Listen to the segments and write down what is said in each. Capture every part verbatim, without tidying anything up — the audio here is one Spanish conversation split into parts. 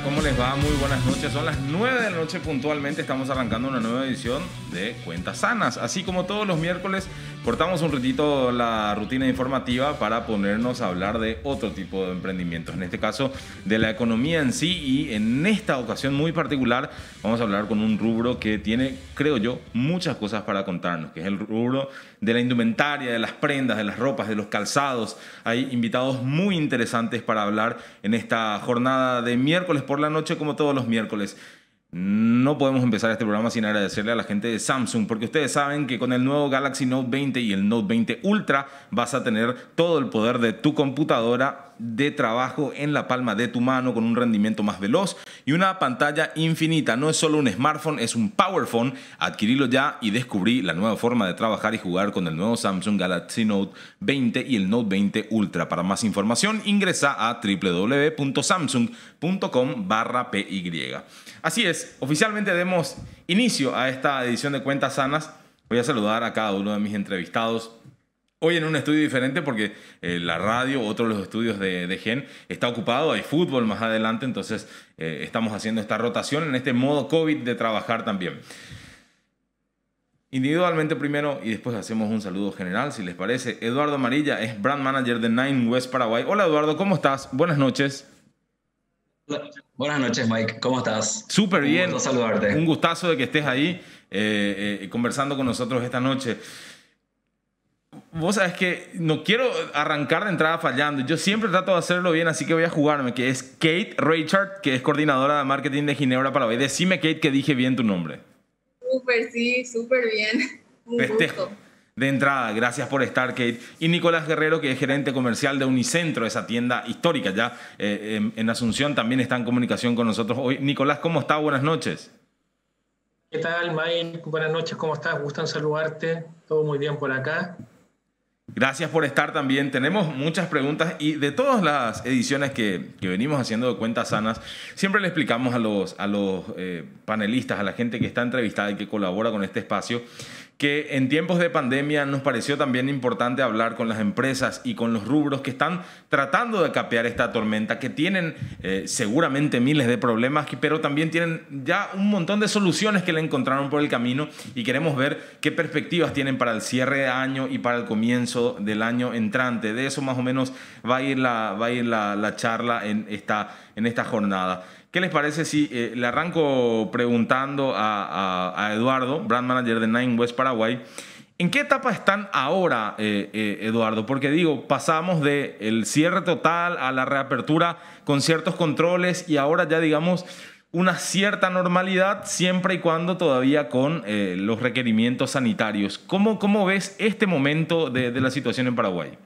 ¿Cómo les va? Muy buenas noches. Son las nueve de la noche puntualmente. Estamos arrancando una nueva edición de Cuentas Sanas. Así como todos los miércoles, cortamos un ratito la rutina informativa para ponernos a hablar de otro tipo de emprendimientos. En este caso, de la economía en sí. Y en esta ocasión muy particular, vamos a hablar con un rubro que tiene, creo yo, muchas cosas para contarnos, que es el rubro de la indumentaria, de las prendas, de las ropas, de los calzados. Hay invitados muy interesantes para hablar en esta jornada de miércoles por la noche, como todos los miércoles. No podemos empezar este programa sin agradecerle a la gente de Samsung, porque ustedes saben que con el nuevo Galaxy Note veinte y el Note veinte Ultra vas a tener todo el poder de tu computadora de trabajo en la palma de tu mano, con un rendimiento más veloz y una pantalla infinita. No es solo un smartphone, es un power phone. Adquirilo ya y descubrí la nueva forma de trabajar y jugar con el nuevo Samsung Galaxy Note veinte y el Note veinte Ultra. Para más información, ingresa a w w w punto samsung punto com barra p y. Así es, oficialmente demos inicio a esta edición de Cuentas Sanas. Voy a saludar a cada uno de mis entrevistados. Hoy en un estudio diferente porque eh, la radio, otro de los estudios de, de Gen, está ocupado. Hay fútbol más adelante, entonces eh, estamos haciendo esta rotación en este modo COVID de trabajar también. Individualmente primero y después hacemos un saludo general, si les parece. Eduardo Amarilla es Brand Manager de Nine West Paraguay. Hola Eduardo, ¿cómo estás? Buenas noches. Hola. Buenas noches, Mike. ¿Cómo estás? Súper bien. Un gusto saludarte. Un gustazo de que estés ahí eh, eh, conversando con nosotros esta noche. Vos sabés que no quiero arrancar de entrada fallando. Yo siempre trato de hacerlo bien, así que voy a jugarme, que es Kate Richard, que es coordinadora de marketing de Ginebra Paraguay. Decime, Kate, que dije bien tu nombre. Súper, sí, súper bien. Un Festejo. gusto. De entrada, gracias por estar, Kate. Y Nicolás Guerrero, que es gerente comercial de Unicentro, esa tienda histórica ya eh, en, en Asunción, también está en comunicación con nosotros hoy. Nicolás, ¿cómo está? Buenas noches. ¿Qué tal, Mike? Buenas noches, ¿cómo estás? Gustan saludarte. Todo muy bien por acá. Gracias por estar también. Tenemos muchas preguntas y de todas las ediciones que, que venimos haciendo de Cuentas Sanas, siempre le explicamos a los, a los eh, panelistas, a la gente que está entrevistada y que colabora con este espacio, que en tiempos de pandemia nos pareció también importante hablar con las empresas y con los rubros que están tratando de capear esta tormenta, que tienen eh, seguramente miles de problemas, pero también tienen ya un montón de soluciones que le encontraron por el camino y queremos ver qué perspectivas tienen para el cierre de año y para el comienzo del año entrante. De eso más o menos va a ir la, va a ir la, la charla en esta, en esta jornada. ¿Qué les parece si eh, le arranco preguntando a, a, a Eduardo, Brand Manager de Nine West Paraguay? ¿En qué etapa están ahora, eh, eh, Eduardo? Porque digo, pasamos del cierre total a la reapertura con ciertos controles y ahora ya digamos una cierta normalidad siempre y cuando todavía con eh, los requerimientos sanitarios. ¿Cómo, cómo ves este momento de, de la situación en Paraguay?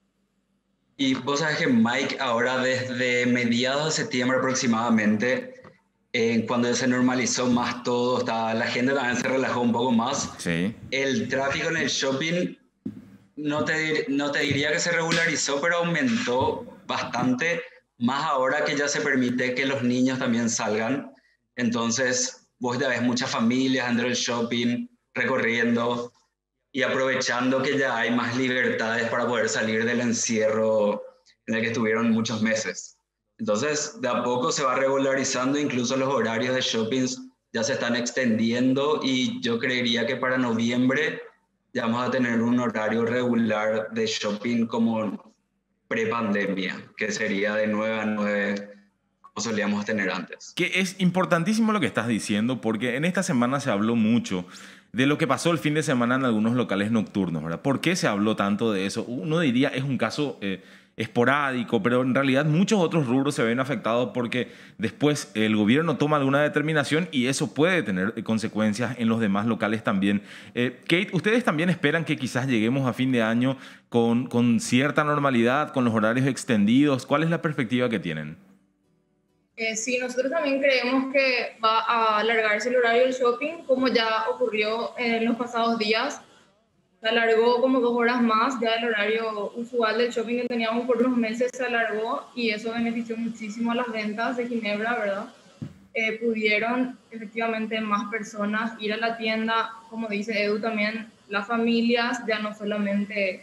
Y vos sabés que Mike, ahora desde mediados de septiembre aproximadamente, eh, cuando se normalizó más todo, estaba, la gente también se relajó un poco más. Sí. El tráfico en el shopping, no te, no te diría que se regularizó, pero aumentó bastante, más ahora que ya se permite que los niños también salgan. Entonces, vos ya ves muchas familias dentro del shopping, recorriendo y aprovechando que ya hay más libertades para poder salir del encierro en el que estuvieron muchos meses. Entonces, de a poco se va regularizando, incluso los horarios de shoppings ya se están extendiendo y yo creería que para noviembre ya vamos a tener un horario regular de shopping como pre-pandemia, que sería de nueve a nueve, como solíamos tener antes. Que es importantísimo lo que estás diciendo, porque en esta semana se habló mucho de lo que pasó el fin de semana en algunos locales nocturnos, ¿verdad? ¿Por qué se habló tanto de eso? Uno diría es un caso eh, esporádico, pero en realidad muchos otros rubros se ven afectados porque después el gobierno toma alguna determinación y eso puede tener consecuencias en los demás locales también. Eh, Kate, ¿ustedes también esperan que quizás lleguemos a fin de año con, con cierta normalidad, con los horarios extendidos? ¿Cuál es la perspectiva que tienen? Eh, sí, nosotros también creemos que va a alargarse el horario del shopping, como ya ocurrió en los pasados días. Se alargó como dos horas más, ya el horario usual del shopping que teníamos por unos meses se alargó y eso benefició muchísimo a las ventas de Ginebra, ¿verdad? Eh, pudieron efectivamente más personas ir a la tienda, como dice Edu también, las familias, ya no solamente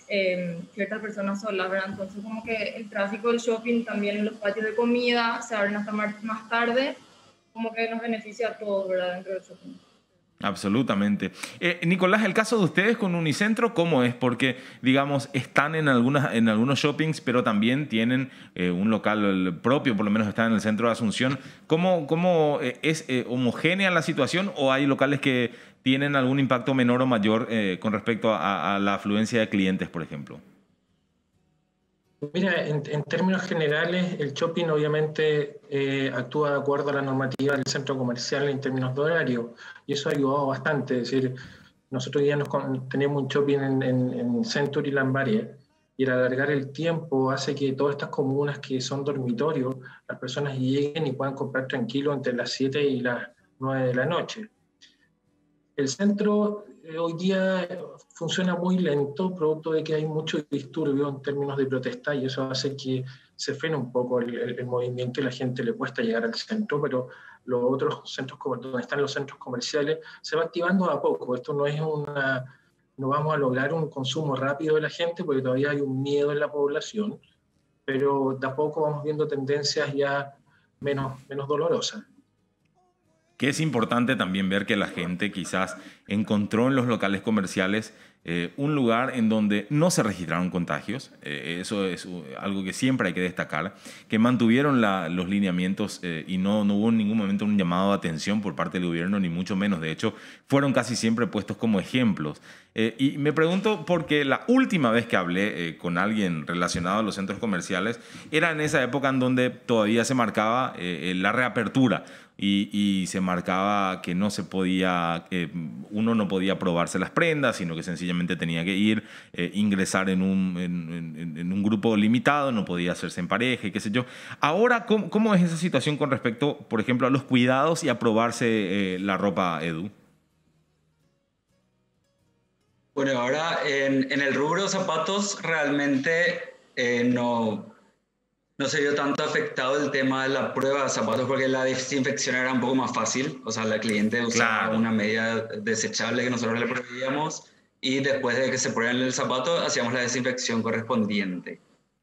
eh, ciertas personas solas, ¿verdad? Entonces como que el tráfico del shopping, también los patios de comida se abren hasta más, más tarde, como que nos beneficia a todos, ¿verdad? Dentro del shopping. Absolutamente. Eh, Nicolás, el caso de ustedes con Unicentro, ¿cómo es? Porque, digamos, están en, algunas, en algunos shoppings, pero también tienen eh, un local propio, por lo menos están en el centro de Asunción. ¿Cómo, cómo eh, es eh, homogénea la situación o hay locales que tienen algún impacto menor o mayor eh, con respecto a, a la afluencia de clientes, por ejemplo? Mira, en, en términos generales, el shopping obviamente eh, actúa de acuerdo a la normativa del centro comercial en términos de horario, y eso ha ayudado bastante. Es decir, nosotros ya nos, tenemos un shopping en, en, en Century Lambaria, y el alargar el tiempo hace que todas estas comunas que son dormitorios, las personas lleguen y puedan comprar tranquilo entre las siete y las nueve de la noche. El centro eh, hoy día funciona muy lento, producto de que hay mucho disturbio en términos de protesta, y eso hace que se frene un poco el, el, el movimiento y la gente le cuesta llegar al centro, pero los otros centros, donde están los centros comerciales, se va activando a poco. Esto no es una, no vamos a lograr un consumo rápido de la gente porque todavía hay un miedo en la población, pero de a poco vamos viendo tendencias ya menos, menos dolorosas. Que es importante también ver que la gente quizás encontró en los locales comerciales eh, un lugar en donde no se registraron contagios. Eh, eso es algo que siempre hay que destacar, que mantuvieron la, los lineamientos eh, y no, no hubo en ningún momento un llamado de atención por parte del gobierno, ni mucho menos. De hecho, fueron casi siempre puestos como ejemplos. Eh, y me pregunto, porque la última vez que hablé eh, con alguien relacionado a los centros comerciales era en esa época en donde todavía se marcaba eh, la reapertura. Y, y se marcaba que no se podía, eh, uno no podía probarse las prendas, sino que sencillamente tenía que ir, eh, ingresar en un, en, en, en un grupo limitado, no podía hacerse en pareja, y qué sé yo. Ahora, ¿cómo, cómo es esa situación con respecto, por ejemplo, a los cuidados y a probarse eh, la ropa, Edu? Bueno, ahora en, en el rubro de zapatos realmente eh, no... No se vio tanto afectado el tema de la prueba de zapatos porque la desinfección era un poco más fácil. O sea, la cliente usaba Claro. una medida desechable que nosotros le proveíamos y después de que se prueben el zapato hacíamos la desinfección correspondiente.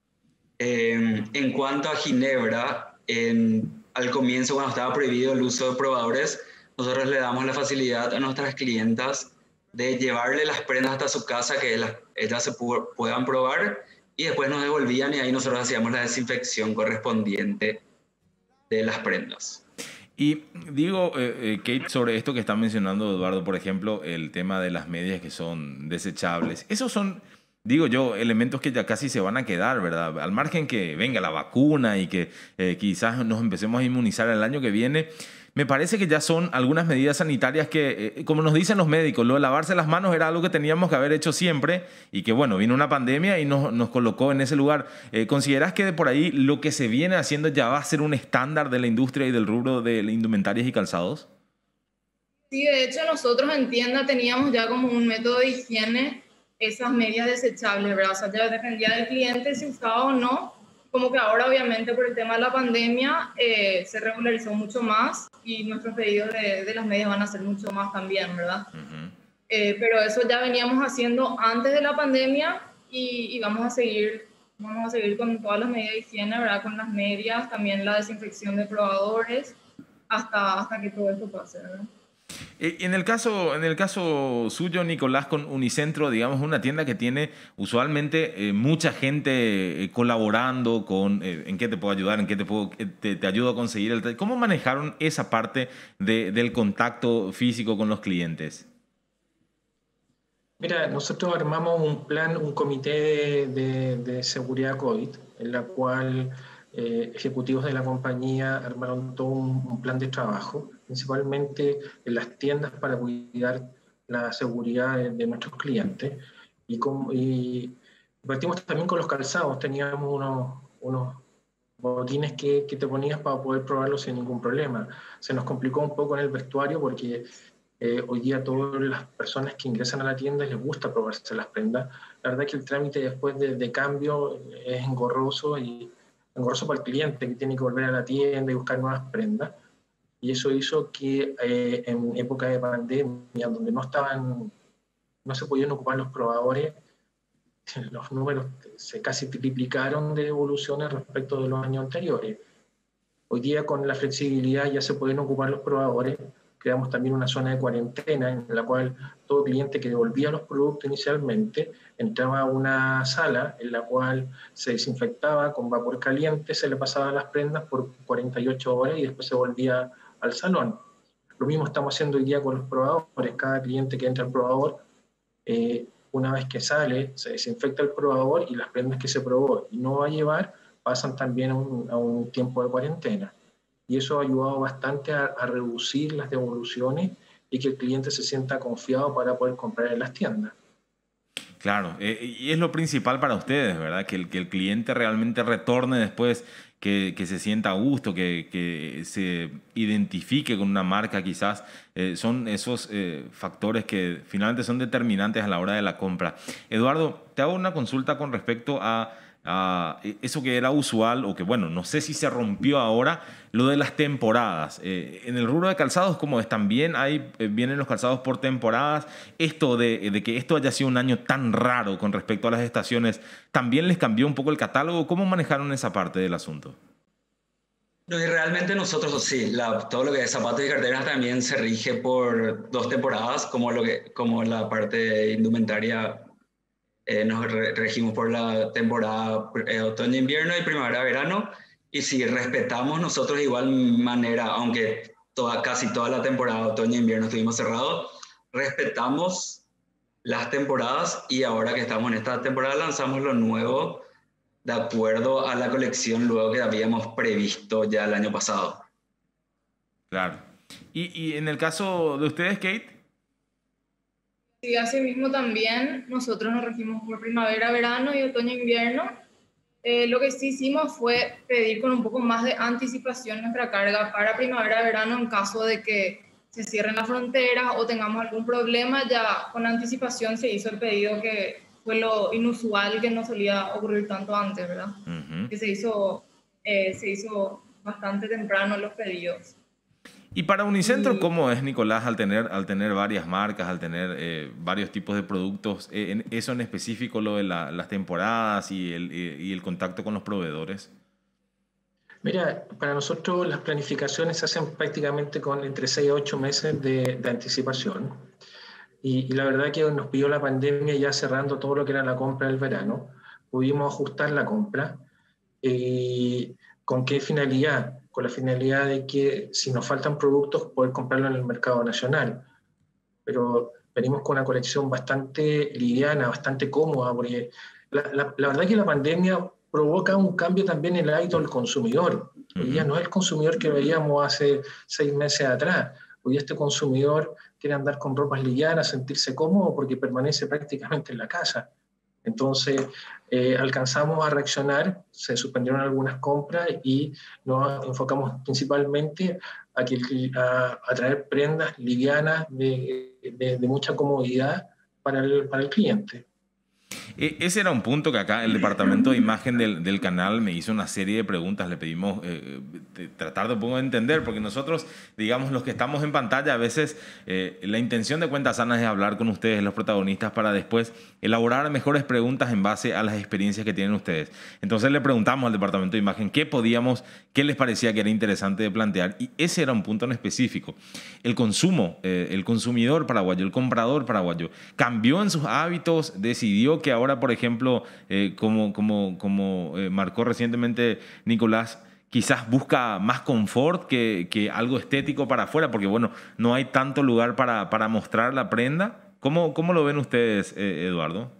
Eh, en cuanto a Ginebra, en, al comienzo cuando estaba prohibido el uso de probadores, nosotros le damos la facilidad a nuestras clientas de llevarle las prendas hasta su casa, que ellas, ellas se pu- puedan probar, y después nos devolvían y ahí nosotros hacíamos la desinfección correspondiente de las prendas. Y digo, eh, eh, Kate, sobre esto que está mencionando Eduardo, por ejemplo, el tema de las medias que son desechables. Esos son, digo yo, elementos que ya casi se van a quedar, ¿verdad? Al margen que venga la vacuna y que eh, quizás nos empecemos a inmunizar el año que viene, me parece que ya son algunas medidas sanitarias que, eh, como nos dicen los médicos, lo de lavarse las manos era algo que teníamos que haber hecho siempre y que, bueno, vino una pandemia y nos, nos colocó en ese lugar. Eh, ¿Consideras que de por ahí lo que se viene haciendo ya va a ser un estándar de la industria y del rubro de indumentarias y calzados? Sí, de hecho nosotros en tienda teníamos ya como un método de higiene esas medias desechables, ¿verdad? O sea, ya dependía del cliente si usaba o no. Como que ahora obviamente por el tema de la pandemia eh, se regularizó mucho más y nuestros pedidos de, de las medias van a ser mucho más también, ¿verdad? Uh-huh. eh, pero eso ya veníamos haciendo antes de la pandemia y, y vamos a seguir, vamos a seguir con todas las medidas de higiene, ¿verdad? Con las medias, también la desinfección de probadores hasta, hasta que todo esto pase, ¿verdad? En el caso, en el caso suyo, Nicolás, con Unicentro, digamos, una tienda que tiene usualmente eh, mucha gente eh, colaborando con eh, en qué te puedo ayudar, en qué te, puedo, te, te ayudo a conseguir el... ¿Cómo manejaron esa parte de, del contacto físico con los clientes? Mira, nosotros armamos un plan, un comité de, de, de seguridad COVID, en la cual eh, ejecutivos de la compañía armaron todo un, un plan de trabajo, principalmente en las tiendas para cuidar la seguridad de, de nuestros clientes. Y, con, y partimos también con los calzados, teníamos unos, unos botines que, que te ponías para poder probarlos sin ningún problema. Se nos complicó un poco en el vestuario porque eh, hoy día todas las personas que ingresan a la tienda les gusta probarse las prendas. La verdad es que el trámite después de, de cambio es engorroso y engorroso para el cliente que tiene que volver a la tienda y buscar nuevas prendas. Y eso hizo que eh, en época de pandemia, donde no estaban, no se podían ocupar los probadores, los números se casi triplicaron de devoluciones respecto de los años anteriores. Hoy día con la flexibilidad ya se pueden ocupar los probadores. Creamos también una zona de cuarentena en la cual todo cliente que devolvía los productos inicialmente entraba a una sala en la cual se desinfectaba con vapor caliente, se le pasaban las prendas por cuarenta y ocho horas y después se volvía al salón. Lo mismo estamos haciendo hoy día con los probadores. Cada cliente que entra al probador, eh, una vez que sale, se desinfecta el probador y las prendas que se probó y no va a llevar pasan también a un, a un tiempo de cuarentena. Y eso ha ayudado bastante a, a reducir las devoluciones y que el cliente se sienta confiado para poder comprar en las tiendas. Claro, eh, y es lo principal para ustedes, ¿verdad? Que el, que el cliente realmente retorne después, que, que se sienta a gusto, que, que se identifique con una marca quizás. Eh, son esos eh, factores que finalmente son determinantes a la hora de la compra. Eduardo, te hago una consulta con respecto a... Uh, eso que era usual o que, bueno, no sé si se rompió ahora, lo de las temporadas. Eh, en el rubro de calzados, ¿cómo es? También hay, eh, vienen los calzados por temporadas. Esto de, de que esto haya sido un año tan raro con respecto a las estaciones, ¿también les cambió un poco el catálogo? ¿Cómo manejaron esa parte del asunto? No, y realmente nosotros sí, la, todo lo que es zapatos y carteras también se rige por dos temporadas, como, lo que, como la parte de indumentaria. Eh, nos re regimos por la temporada eh, otoño-invierno y primavera-verano, y si respetamos nosotros de igual manera, aunque toda, casi toda la temporada otoño-invierno estuvimos cerrados, respetamos las temporadas, y ahora que estamos en esta temporada lanzamos lo nuevo de acuerdo a la colección luego que habíamos previsto ya el año pasado. Claro. ¿Y, y en el caso de ustedes, Kate? Sí, así mismo también nosotros nos regimos por primavera, verano y otoño, invierno. Eh, lo que sí hicimos fue pedir con un poco más de anticipación nuestra carga para primavera, verano en caso de que se cierren las fronteras o tengamos algún problema. Ya con anticipación se hizo el pedido, que fue lo inusual, que no solía ocurrir tanto antes, ¿verdad? Uh-huh. Que se hizo, eh, se hizo bastante temprano los pedidos. Y para Unicentro, ¿cómo es, Nicolás, al tener, al tener varias marcas, al tener eh, varios tipos de productos? Eh, en, ¿Eso en específico, lo de la, las temporadas y el, y el contacto con los proveedores? Mira, para nosotros las planificaciones se hacen prácticamente con entre seis a ocho meses de, de anticipación. Y, y la verdad que nos pilló la pandemia ya cerrando todo lo que era la compra del verano. Pudimos ajustar la compra. Eh, ¿Con qué finalidad? Con la finalidad de que si nos faltan productos, poder comprarlo en el mercado nacional. Pero venimos con una colección bastante liviana, bastante cómoda, porque la, la, la verdad es que la pandemia provoca un cambio también en el hábito del consumidor. Hoy día no es el consumidor que veíamos hace seis meses atrás. Hoy día este consumidor quiere andar con ropas livianas, sentirse cómodo porque permanece prácticamente en la casa. Entonces, eh, alcanzamos a reaccionar, se suspendieron algunas compras y nos enfocamos principalmente a, que, a, a traer prendas livianas de, de, de mucha comodidad para el, para el cliente. Ese era un punto que acá el departamento de imagen del, del canal me hizo una serie de preguntas. Le pedimos eh, de tratar de un poco de entender, porque nosotros, digamos, los que estamos en pantalla, a veces eh, la intención de Cuentas Sanas es hablar con ustedes, los protagonistas, para después elaborar mejores preguntas en base a las experiencias que tienen ustedes. Entonces le preguntamos al departamento de imagen qué podíamos, qué les parecía que era interesante de plantear, y ese era un punto en específico. El consumo, eh, el consumidor paraguayo, el comprador paraguayo, cambió en sus hábitos, decidió que ahora, por ejemplo, eh, como, como, como eh, marcó recientemente Nicolás, quizás busca más confort que, que algo estético para afuera, porque bueno, no hay tanto lugar para, para mostrar la prenda. ¿Cómo, cómo lo ven ustedes, eh, Eduardo?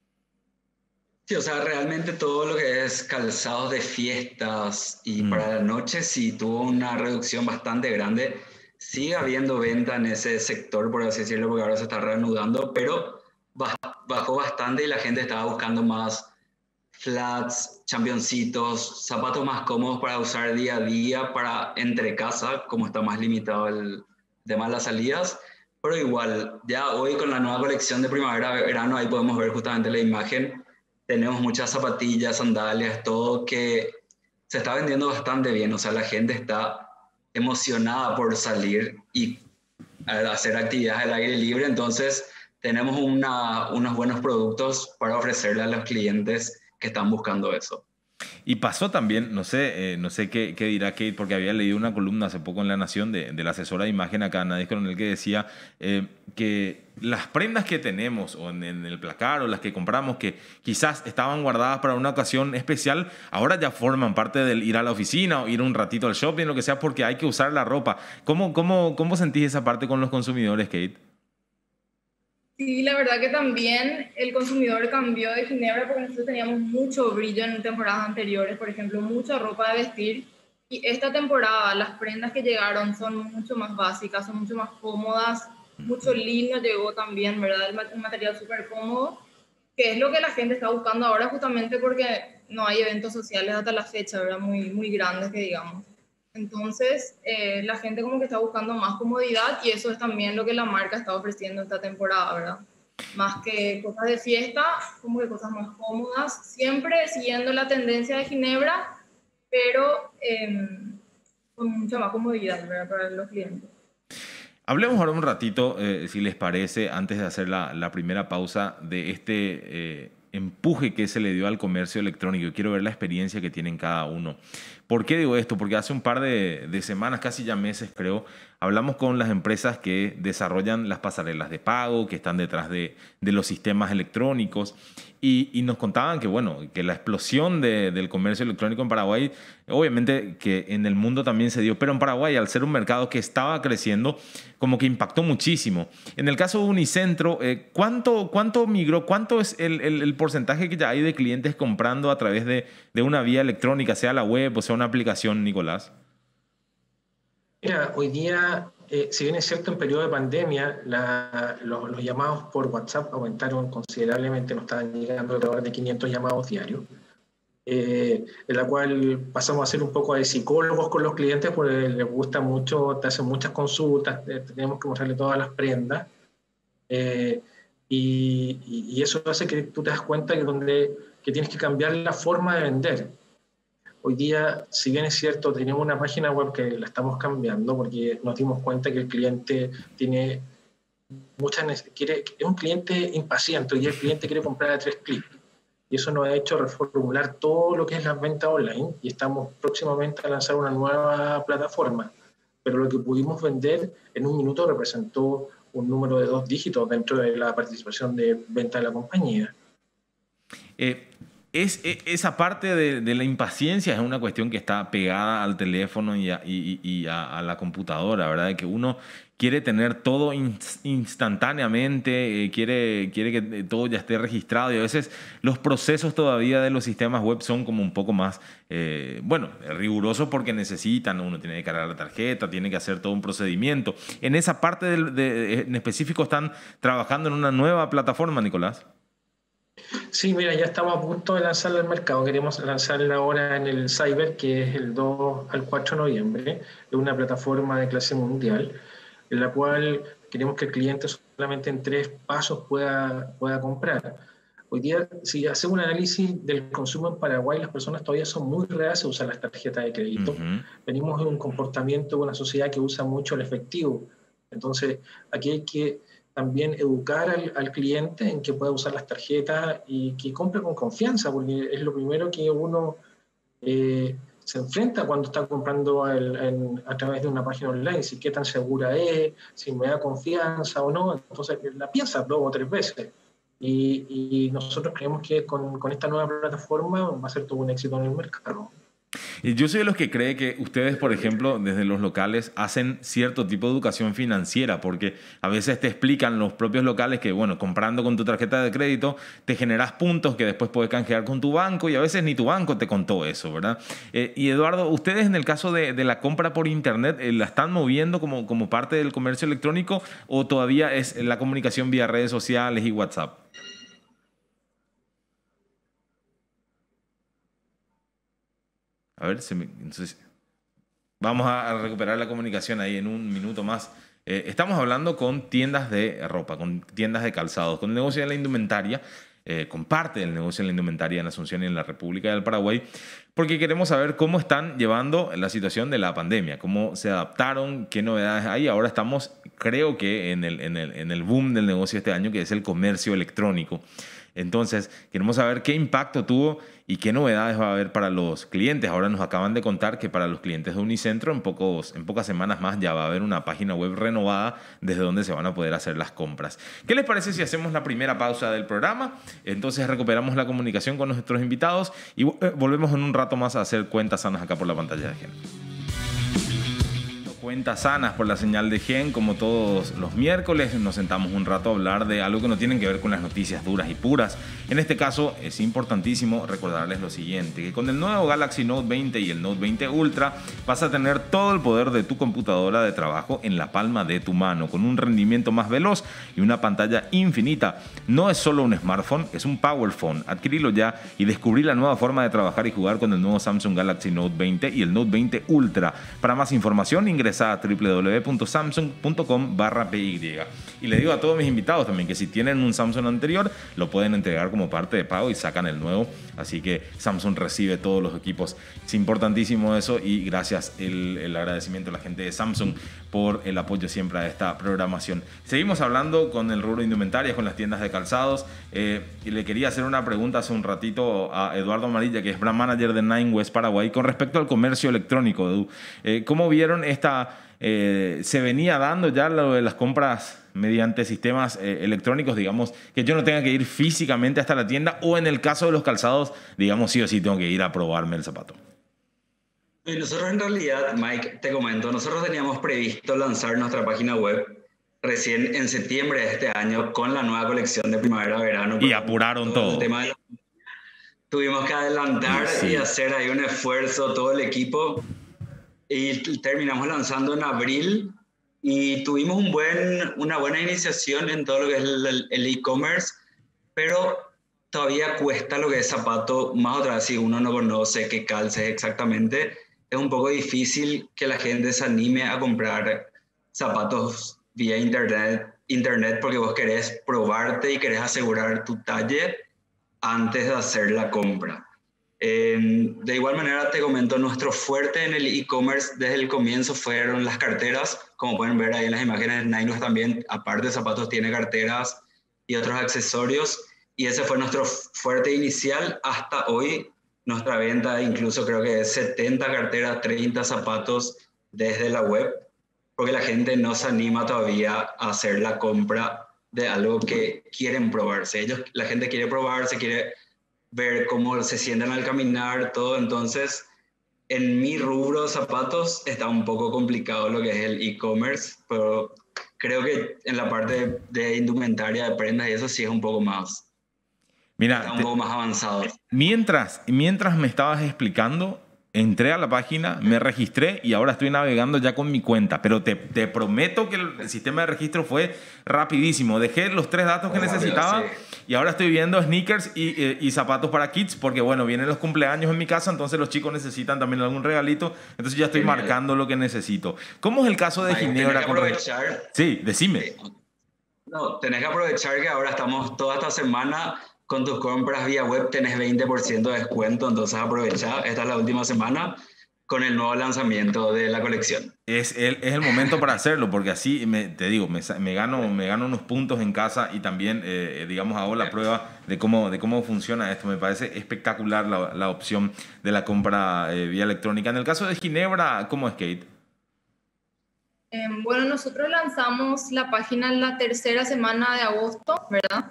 Sí, o sea, realmente todo lo que es calzados de fiestas y mm. para la noche sí tuvo una reducción bastante grande. Sigue habiendo venta en ese sector, por así decirlo, porque ahora se está reanudando, pero bajó bastante y la gente estaba buscando más flats, championcitos, zapatos más cómodos para usar día a día, para entre casa, como está más limitado el tema de las salidas. Pero igual, ya hoy con la nueva colección de primavera-verano, ahí podemos ver justamente la imagen. Tenemos muchas zapatillas, sandalias, todo que se está vendiendo bastante bien. O sea, la gente está emocionada por salir y hacer actividades al aire libre. Entonces, tenemos una, unos buenos productos para ofrecerle a los clientes que están buscando eso. Y pasó también, no sé, eh, no sé qué, qué dirá Kate, porque había leído una columna hace poco en La Nación de, de la asesora de imagen acá, Nadie Coronel, que decía eh, que las prendas que tenemos o en, en el placar o las que compramos que quizás estaban guardadas para una ocasión especial, ahora ya forman parte del ir a la oficina o ir un ratito al shopping, lo que sea, porque hay que usar la ropa. ¿Cómo, cómo, cómo sentís esa parte con los consumidores, Kate? Sí, la verdad que también el consumidor cambió de Ginebra porque nosotros teníamos mucho brillo en temporadas anteriores, por ejemplo, mucha ropa de vestir. Y esta temporada las prendas que llegaron son mucho más básicas, son mucho más cómodas, mucho lino llegó también, ¿verdad? Un material súper cómodo, que es lo que la gente está buscando ahora justamente porque no hay eventos sociales hasta la fecha, ¿verdad? Muy, muy grandes que digamos. Entonces, eh, la gente como que está buscando más comodidad y eso es también lo que la marca está ofreciendo esta temporada, ¿verdad? Más que cosas de fiesta, como que cosas más cómodas, siempre siguiendo la tendencia de Ginebra, pero eh, con mucha más comodidad, ¿verdad? Para los clientes. Hablemos ahora un ratito, eh, si les parece, antes de hacer la, la primera pausa, de este eh, empuje que se le dio al comercio electrónico. Quiero ver la experiencia que tienen cada uno. ¿Por qué digo esto? Porque hace un par de, de semanas, casi ya meses creo, hablamos con las empresas que desarrollan las pasarelas de pago, que están detrás de, de los sistemas electrónicos, y, y nos contaban que, bueno, que la explosión de, del comercio electrónico en Paraguay, obviamente que en el mundo también se dio, pero en Paraguay, al ser un mercado que estaba creciendo, como que impactó muchísimo. En el caso de Unicentro, eh, ¿cuánto, ¿cuánto migró? ¿Cuánto es el, el, el porcentaje que ya hay de clientes comprando a través de, de una vía electrónica, sea la web o sea una aplicación, Nicolás? Mira, hoy día, eh, si bien es cierto, en periodo de pandemia, la, los, los llamados por WhatsApp aumentaron considerablemente, nos estaban llegando alrededor de quinientos llamados diarios, eh, en la cual pasamos a ser un poco de psicólogos con los clientes porque les gusta mucho, te hacen muchas consultas, eh, tenemos que mostrarle todas las prendas, eh, y, y, y eso hace que tú te das cuenta que, donde, que tienes que cambiar la forma de vender. Hoy día, si bien es cierto, tenemos una página web que la estamos cambiando porque nos dimos cuenta que el cliente tiene muchas, quiere, es un cliente impaciente y el cliente quiere comprar a tres clics. Y eso nos ha hecho reformular todo lo que es la venta online y estamos próximamente a lanzar una nueva plataforma. Pero lo que pudimos vender en un minuto representó un número de dos dígitos dentro de la participación de venta de la compañía. Eh, es, es, esa parte de, de la impaciencia es una cuestión que está pegada al teléfono y a, y, y a, a la computadora, ¿verdad? De que uno quiere tener todo instantáneamente, eh, quiere, quiere que todo ya esté registrado y a veces los procesos todavía de los sistemas web son como un poco más, eh, bueno, rigurosos porque necesitan, uno tiene que cargar la tarjeta, tiene que hacer todo un procedimiento. En esa parte de, de, en específico están trabajando en una nueva plataforma, Nicolás. Sí, mira, ya estamos a punto de lanzarla al mercado. Queremos lanzarla ahora en el Cyber, que es el dos al cuatro de noviembre. Es una plataforma de clase mundial, en la cual queremos que el cliente solamente en tres pasos pueda, pueda comprar. Hoy día, si hacemos un análisis del consumo en Paraguay, las personas todavía son muy reacias a usar las tarjetas de crédito. Uh-huh. Venimos de un comportamiento de una sociedad que usa mucho el efectivo. Entonces, aquí hay que también educar al, al cliente en que pueda usar las tarjetas y que compre con confianza, porque es lo primero que uno eh, se enfrenta cuando está comprando el, en, a través de una página online, si qué tan segura es, si me da confianza o no. Entonces la piensa dos o tres veces. Y, y nosotros creemos que con, con esta nueva plataforma va a ser todo un éxito en el mercado. Yo soy de los que cree que ustedes, por ejemplo, desde los locales hacen cierto tipo de educación financiera, porque a veces te explican los propios locales que, bueno, comprando con tu tarjeta de crédito te generas puntos que después puedes canjear con tu banco y a veces ni tu banco te contó eso, ¿verdad? Eh, y Eduardo, ustedes en el caso de, de la compra por internet, eh, ¿la están moviendo como, como parte del comercio electrónico o todavía es la comunicación vía redes sociales y WhatsApp? A ver, se me, entonces, vamos a recuperar la comunicación ahí en un minuto más. Eh, estamos hablando con tiendas de ropa, con tiendas de calzados, con el negocio de la indumentaria. eh, con parte del negocio de la indumentaria en Asunción y en la República del Paraguay, porque queremos saber cómo están llevando la situación de la pandemia, cómo se adaptaron, qué novedades hay. Ahora estamos, creo que, en el, en el, en el boom del negocio este año, que es el comercio electrónico. Entonces, queremos saber qué impacto tuvo y qué novedades va a haber para los clientes. Ahora nos acaban de contar que para los clientes de Unicentro en, pocos, en pocas semanas más ya va a haber una página web renovada desde donde se van a poder hacer las compras. ¿Qué les parece si hacemos la primera pausa del programa? Entonces recuperamos la comunicación con nuestros invitados y volvemos en un rato más a hacer cuentas sanas acá por la pantalla de Gen. Cuentas sanas por la señal de Gen, como todos los miércoles nos sentamos un rato a hablar de algo que no tienen que ver con las noticias duras y puras. En este caso es importantísimo recordarles lo siguiente, que con el nuevo Galaxy Note veinte y el Note veinte Ultra vas a tener todo el poder de tu computadora de trabajo en la palma de tu mano, con un rendimiento más veloz y una pantalla infinita. No es solo un smartphone, es un power phone. Adquirilo ya y descubrí la nueva forma de trabajar y jugar con el nuevo Samsung Galaxy Note veinte y el Note veinte Ultra. Para más información ingresa a doble u doble u doble u punto samsung punto com barra p y. Y le digo a todos mis invitados también que si tienen un Samsung anterior lo pueden entregar como parte de pago y sacan el nuevo, así que Samsung recibe todos los equipos. Es importantísimo eso y gracias el, el agradecimiento a la gente de Samsung por el apoyo siempre a esta programación. Seguimos hablando con el rubro indumentaria, con las tiendas de calzados, eh, y le quería hacer una pregunta hace un ratito a Eduardo Amarilla, que es brand manager de Nine West Paraguay, con respecto al comercio electrónico, Edu. Eh, ¿Cómo vieron esta... Eh, se venía dando ya lo de las compras mediante sistemas eh, electrónicos, digamos, que yo no tenga que ir físicamente hasta la tienda, o en el caso de los calzados, digamos, sí o sí tengo que ir a probarme el zapato? Y nosotros en realidad, Mike, te comento, nosotros teníamos previsto lanzar nuestra página web recién en septiembre de este año con la nueva colección de primavera-verano. Y apuraron todo. todo. El tema de la... Tuvimos que adelantar sí, sí. y hacer ahí un esfuerzo todo el equipo. Y terminamos lanzando en abril y tuvimos un buen, una buena iniciación en todo lo que es el e-commerce, pero todavía cuesta lo que es zapato, más otra vez si uno no conoce qué calce exactamente, es un poco difícil que la gente se anime a comprar zapatos vía internet, internet porque vos querés probarte y querés asegurar tu talle antes de hacer la compra. Eh, de igual manera te comento, nuestro fuerte en el e-commerce desde el comienzo fueron las carteras, como pueden ver ahí en las imágenes. Nine West también, aparte de zapatos, tiene carteras y otros accesorios, y ese fue nuestro fuerte inicial. Hasta hoy nuestra venta incluso creo que es setenta carteras, treinta zapatos desde la web, porque la gente no se anima todavía a hacer la compra de algo que quieren probarse. Ellos, la gente quiere probarse, quiere ver cómo se sienten al caminar, todo. Entonces, en mi rubro zapatos está un poco complicado lo que es el e-commerce, pero creo que en la parte de indumentaria, de prendas y eso sí es un poco más, Mira, está un te, poco más avanzado. Mientras, mientras me estabas explicando, entré a la página, me registré y ahora estoy navegando ya con mi cuenta. Pero te, te prometo que el, el sistema de registro fue rapidísimo. Dejé los tres datos que necesitaba sí. y ahora estoy viendo sneakers y, y, y zapatos para kids porque, bueno, vienen los cumpleaños en mi casa, entonces los chicos necesitan también algún regalito. Entonces ya estoy Genial. marcando lo que necesito. ¿Cómo es el caso de Ay, Ginebra? Tenés que aprovechar. Sí, decime. No, tenés que aprovechar que ahora estamos toda esta semana... Con tus compras vía web tenés veinte por ciento de descuento, entonces aprovecha, esta es la última semana con el nuevo lanzamiento de la colección. Es el, es el momento para hacerlo, porque así, me, te digo, me, me, gano, me gano unos puntos en casa y también, eh, digamos, hago la prueba de cómo, de cómo funciona esto. Me parece espectacular la, la opción de la compra eh, vía electrónica. En el caso de Ginebra, ¿cómo es, Kate? Eh, bueno, nosotros lanzamos la página en la tercera semana de agosto, ¿verdad?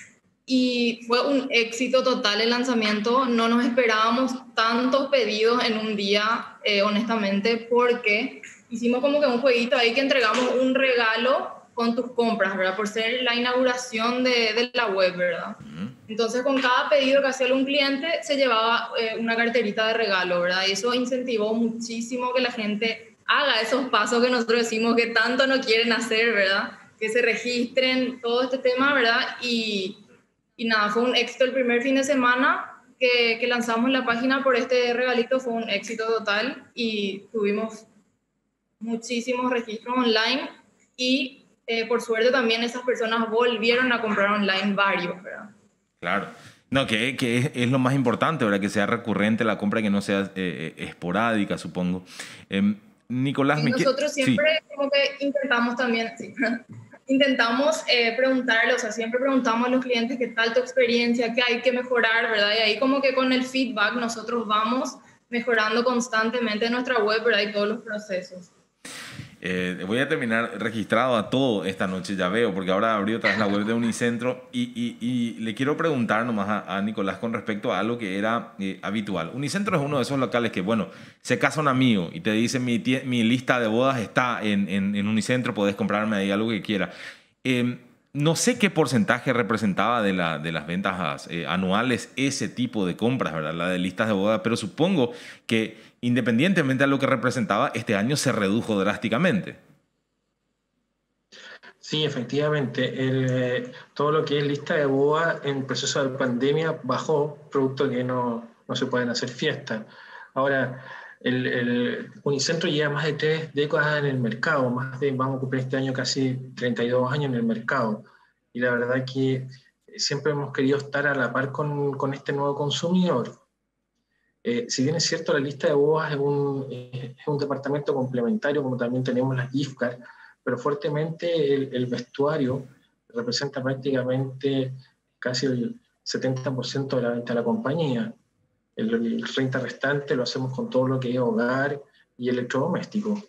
Y fue un éxito total el lanzamiento. No nos esperábamos tantos pedidos en un día, eh, honestamente, porque hicimos como que un jueguito ahí que entregamos un regalo con tus compras, ¿verdad? Por ser la inauguración de, de la web, ¿verdad? Uh-huh. Entonces, con cada pedido que hacía algún cliente, se llevaba eh, una carterita de regalo, ¿verdad? Y eso incentivó muchísimo que la gente haga esos pasos que nosotros decimos que tanto no quieren hacer, ¿verdad? Que se registren, todo este tema, ¿verdad? Y... Y nada, fue un éxito el primer fin de semana que, que lanzamos la página por este regalito, fue un éxito total y tuvimos muchísimos registros online y eh, por suerte también esas personas volvieron a comprar online varios, ¿verdad? Claro. No, que, que es, es lo más importante, ¿verdad? Que sea recurrente la compra, que no sea eh, esporádica, supongo. Eh, Nicolás, Y me nosotros que... siempre Sí. como que intentamos también, sí, intentamos eh, preguntarle, o sea, siempre preguntamos a los clientes qué tal tu experiencia, qué hay que mejorar, ¿verdad? Y ahí como que con el feedback nosotros vamos mejorando constantemente nuestra web, ¿verdad? Y todos los procesos. Eh, voy a terminar registrado a todo esta noche, ya veo, porque ahora abrí otra vez la web de Unicentro y, y, y le quiero preguntar nomás a, a Nicolás con respecto a algo que era eh, habitual. Unicentro es uno de esos locales que, bueno, se casa un amigo y te dice mi, tie- mi lista de bodas está en, en, en Unicentro, podés comprarme ahí algo que quiera. Eh, no sé qué porcentaje representaba de, la, de las ventas eh, anuales ese tipo de compras, ¿verdad? La de listas de boda, pero supongo que independientemente de lo que representaba, este año se redujo drásticamente. Sí, efectivamente. El, eh, todo lo que es lista de boda en proceso de pandemia bajó, producto de que no, no se pueden hacer fiestas. Ahora, el, el Unicentro lleva más de tres décadas en el mercado, más de, vamos a cumplir este año casi treinta y dos años en el mercado. Y la verdad que siempre hemos querido estar a la par con, con este nuevo consumidor. Eh, si bien es cierto, la lista de bodas es un, eh, es un departamento complementario, como también tenemos las gift cards, pero fuertemente el, el vestuario representa prácticamente casi el setenta por ciento de la venta de la compañía. El, el treinta por ciento restante lo hacemos con todo lo que es hogar y electrodoméstico.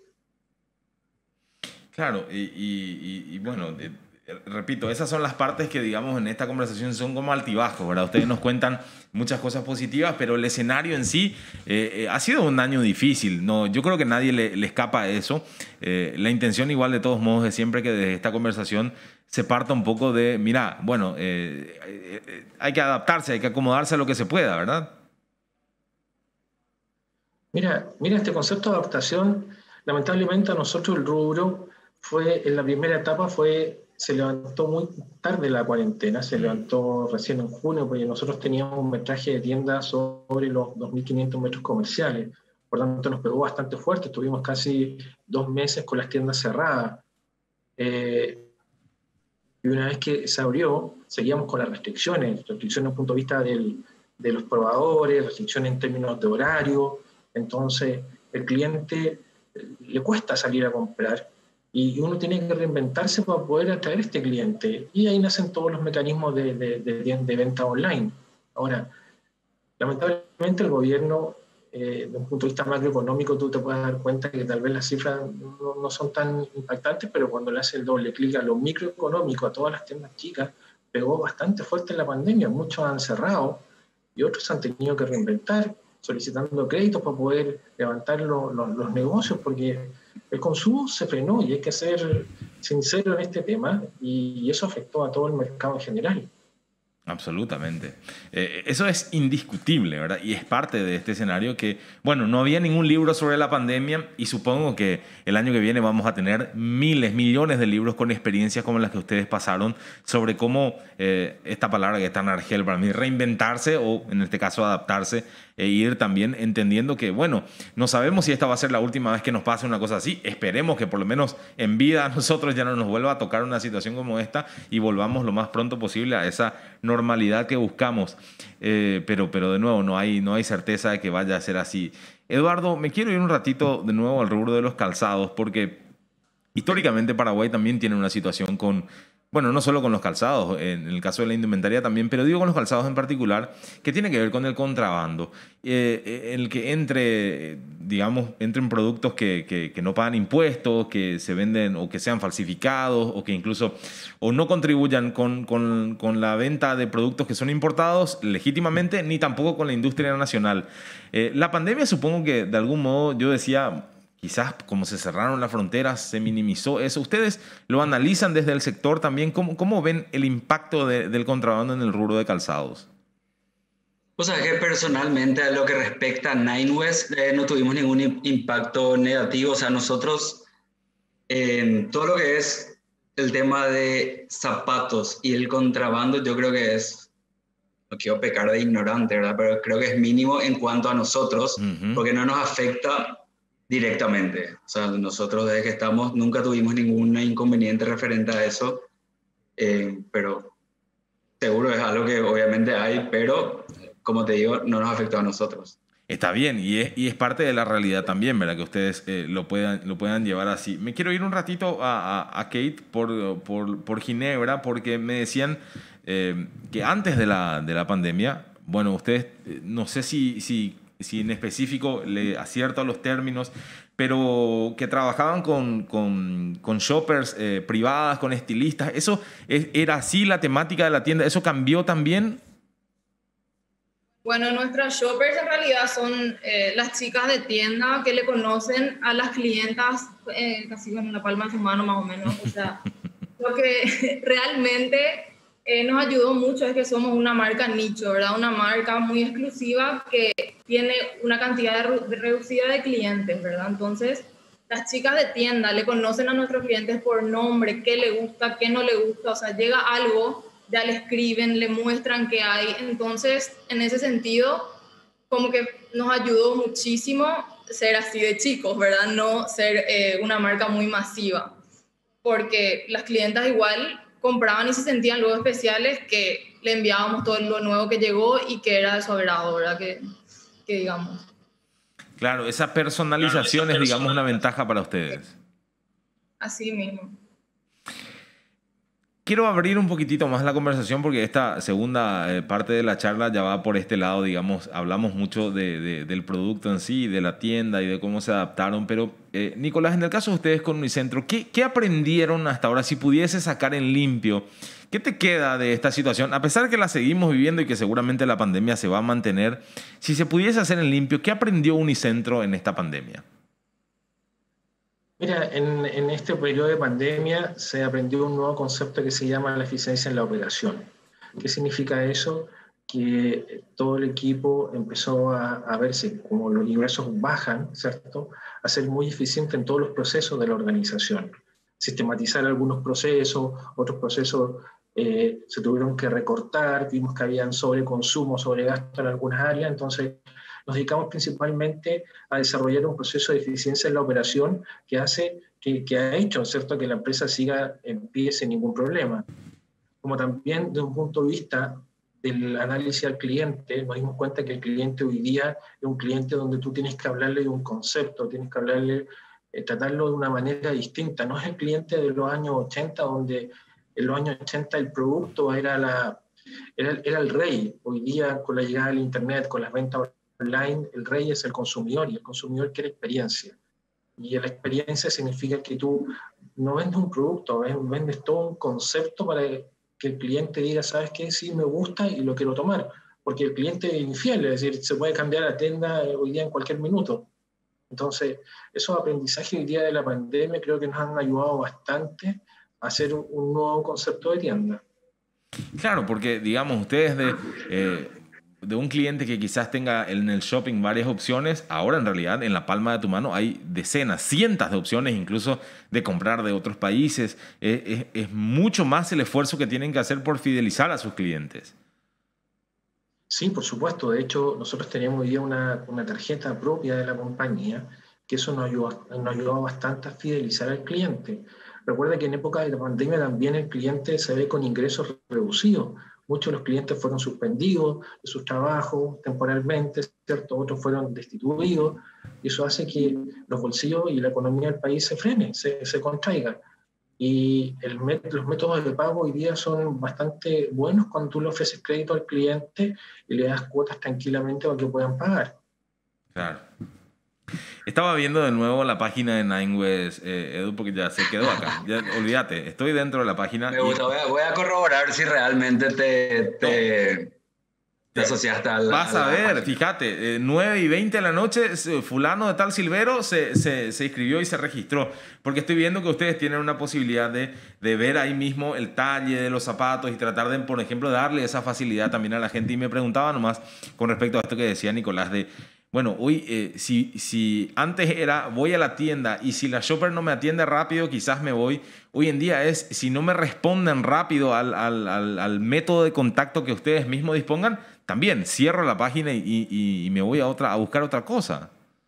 Claro, y, y, y, y bueno, eh, repito, esas son las partes que, digamos, en esta conversación son como altibajos, ¿verdad? Ustedes nos cuentan muchas cosas positivas, pero el escenario en sí eh, eh, ha sido un año difícil. No, yo creo que nadie le, le escapa a eso. Eh, la intención, igual, de todos modos, es siempre que desde esta conversación se parta un poco de, mira, bueno, eh, eh, eh, hay que adaptarse, hay que acomodarse a lo que se pueda, ¿verdad? Mira, mira este concepto de adaptación, lamentablemente a nosotros el rubro fue, en la primera etapa fue, se levantó muy tarde la cuarentena, se levantó recién en junio, porque nosotros teníamos un metraje de tiendas sobre los dos mil quinientos metros comerciales, por tanto nos pegó bastante fuerte, estuvimos casi dos meses con las tiendas cerradas. Eh, y una vez que se abrió, seguíamos con las restricciones, restricciones desde el punto de vista del, de los probadores, restricciones en términos de horario. Entonces, el cliente le cuesta salir a comprar y uno tiene que reinventarse para poder atraer a este cliente. Y ahí nacen todos los mecanismos de, de, de, de venta online. Ahora, lamentablemente el gobierno, eh, desde un punto de vista macroeconómico, tú te puedes dar cuenta que tal vez las cifras no, no son tan impactantes, pero cuando le hace el doble clic a lo microeconómico, a todas las tiendas chicas, pegó bastante fuerte en la pandemia. Muchos han cerrado y otros han tenido que reinventar, solicitando créditos para poder levantar lo, lo, los negocios, porque el consumo se frenó y hay que ser sincero en este tema, y eso afectó a todo el mercado en general. Absolutamente. Eh, eso es indiscutible, ¿verdad? Y es parte de este escenario que, bueno, no había ningún libro sobre la pandemia y supongo que el año que viene vamos a tener miles, millones de libros con experiencias como las que ustedes pasaron sobre cómo, eh, esta palabra que es tan argel para mí, reinventarse o en este caso adaptarse e ir también entendiendo que, bueno, no sabemos si esta va a ser la última vez que nos pase una cosa así. Esperemos que por lo menos en vida a nosotros ya no nos vuelva a tocar una situación como esta y volvamos lo más pronto posible a esa normalidad que buscamos. Eh, pero, pero de nuevo, no hay, no hay certeza de que vaya a ser así. Eduardo, me quiero ir un ratito de nuevo al rubro de los calzados porque históricamente Paraguay también tiene una situación con... Bueno, no solo con los calzados, en el caso de la indumentaria también, pero digo con los calzados en particular, que tiene que ver con el contrabando. Eh, el que entre, digamos, entren productos que, que, que no pagan impuestos, que se venden o que sean falsificados o que incluso o no contribuyan con, con, con la venta de productos que son importados legítimamente, ni tampoco con la industria nacional. Eh, la pandemia, supongo que de algún modo, yo decía... Quizás como se cerraron las fronteras, se minimizó eso. ¿Ustedes lo analizan desde el sector también? ¿Cómo, cómo ven el impacto de, del contrabando en el rubro de calzados? O sea, que personalmente a lo que respecta a Nine West, eh, no tuvimos ningún impacto negativo. O sea, nosotros, eh, todo lo que es el tema de zapatos y el contrabando, yo creo que es, no quiero pecar de ignorante, ¿verdad? Pero creo que es mínimo en cuanto a nosotros, uh-huh. porque no nos afecta directamente. O sea, nosotros desde que estamos nunca tuvimos ningún inconveniente referente a eso, eh, pero seguro es algo que obviamente hay, pero como te digo, no nos afectó a nosotros. Está bien, y es, y es parte de la realidad también, ¿verdad? Que ustedes eh, lo, puedan, lo puedan llevar así. Me quiero ir un ratito a, a, a Kate por, por, por Ginebra, porque me decían eh, que antes de la, de la pandemia, bueno, ustedes, eh, no sé si, si, si en específico le acierto a los términos, pero que trabajaban con, con, con shoppers eh, privadas, con estilistas. ¿Eso es, era así la temática de la tienda? ¿Eso cambió también? Bueno, nuestras shoppers en realidad son eh, las chicas de tienda que le conocen a las clientas eh, casi con la palma de su mano más o menos. O sea, lo que realmente eh, nos ayudó mucho es que somos una marca nicho, ¿verdad? Una marca muy exclusiva que tiene una cantidad de, de reducida de clientes, ¿verdad? Entonces, las chicas de tienda le conocen a nuestros clientes por nombre, qué le gusta, qué no le gusta. O sea, llega algo, ya le escriben, le muestran qué hay. Entonces, en ese sentido, como que nos ayudó muchísimo ser así de chicos, ¿verdad? No ser eh, una marca muy masiva, porque las clientas igual compraban y se sentían luego especiales que le enviábamos todo lo nuevo que llegó y que era de su agrado, ¿verdad? Que, que digamos. Claro, esa personalización claro, esa es, digamos, una ventaja para ustedes. Así mismo. Quiero abrir un poquitito más la conversación porque esta segunda eh, parte de la charla ya va por este lado, digamos, hablamos mucho de, de, del producto en sí, de la tienda y de cómo se adaptaron, pero eh, Nicolás, en el caso de ustedes con Unicentro, ¿qué, ¿qué aprendieron hasta ahora? Si pudiese sacar en limpio, ¿qué te queda de esta situación? A pesar de que la seguimos viviendo y que seguramente la pandemia se va a mantener, si se pudiese hacer en limpio, ¿qué aprendió Unicentro en esta pandemia? Mira, en, en este periodo de pandemia se aprendió un nuevo concepto que se llama la eficiencia en la operación. ¿Qué significa eso? Que todo el equipo empezó a, a verse, como los ingresos bajan, ¿cierto?, a ser muy eficiente en todos los procesos de la organización. Sistematizar algunos procesos, otros procesos eh, se tuvieron que recortar, vimos que habían sobreconsumo, sobregasto en algunas áreas, entonces nos dedicamos principalmente a desarrollar un proceso de eficiencia en la operación que, hace, que, que ha hecho, ¿cierto?, que la empresa siga en pie sin ningún problema. Como también desde un punto de vista del análisis al cliente, nos dimos cuenta que el cliente hoy día es un cliente donde tú tienes que hablarle de un concepto, tienes que hablarle, eh, tratarlo de una manera distinta. No es el cliente de los años ochenta, donde en los años ochenta el producto era, la, era, era el rey. Hoy día, con la llegada del Internet, con las ventas online, el rey es el consumidor y el consumidor quiere experiencia. Y la experiencia significa que tú no vendes un producto, vendes todo un concepto para que el cliente diga, ¿sabes qué? Sí, me gusta y lo quiero tomar. Porque el cliente es infiel, es decir, se puede cambiar la tienda hoy día en cualquier minuto. Entonces, esos aprendizajes hoy día de la pandemia creo que nos han ayudado bastante a hacer un nuevo concepto de tienda. Claro, porque digamos, ustedes de... Eh... de un cliente que quizás tenga en el shopping varias opciones, ahora en realidad en la palma de tu mano hay decenas, cientos de opciones incluso de comprar de otros países. Es, es, es mucho más el esfuerzo que tienen que hacer por fidelizar a sus clientes. Sí, por supuesto. De hecho, nosotros teníamos hoy día una, una tarjeta propia de la compañía que eso nos ayudó, nos ayudó bastante a fidelizar al cliente. Recuerda que en época de la pandemia también el cliente se ve con ingresos reducidos. Muchos de los clientes fueron suspendidos de sus trabajos temporalmente, ¿cierto? Otros fueron destituidos, y eso hace que los bolsillos y la economía del país se frenen, se, se contraigan. Y el, los métodos de pago hoy día son bastante buenos cuando tú le ofreces crédito al cliente y le das cuotas tranquilamente para que puedan pagar. Claro. Estaba viendo de nuevo la página de NineWest, eh, Edu, porque ya se quedó acá. Ya, olvídate, estoy dentro de la página. Me gusta, y... voy, a, voy a corroborar si realmente te, te, te asociaste a la Vas a, a ver, página. Fíjate, eh, nueve y veinte de la noche, fulano de tal Silvero se, se, se inscribió y se registró. Porque estoy viendo que ustedes tienen una posibilidad de, de ver ahí mismo el talle de los zapatos y tratar de, por ejemplo, darle esa facilidad también a la gente. Y me preguntaba nomás con respecto a esto que decía Nicolás de... Bueno, hoy, eh, si, si antes era voy a la tienda y si la shopper no me atiende rápido, quizás me voy. Hoy en día es, si no me responden rápido al, al, al, al método de contacto que ustedes mismos dispongan, también cierro la página y, y, y me voy a, otra, a buscar otra cosa.